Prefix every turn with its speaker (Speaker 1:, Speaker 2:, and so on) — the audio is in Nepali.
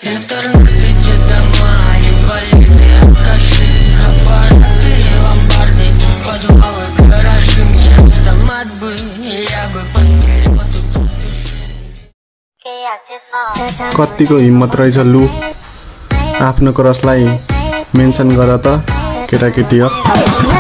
Speaker 1: कतिको हिम्मत रहेछ लु आफ्नो क्रसलाई मेन्सन गर त केटाकेटी हो।